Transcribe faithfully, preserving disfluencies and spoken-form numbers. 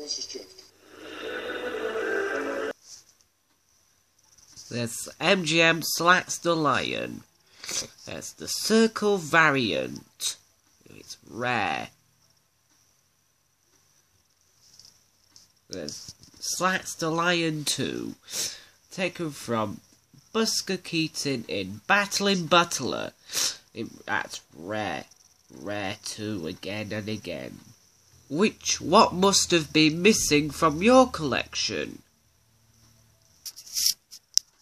Price is checked. There's M G M Slacks the Lion. There's the Circle variant. It's rare. There's Slacks the Lion two. Taken from Busker Keaton in Battling Butler. It, that's rare. Rare too, again and again. Which, what must have been missing from your collection?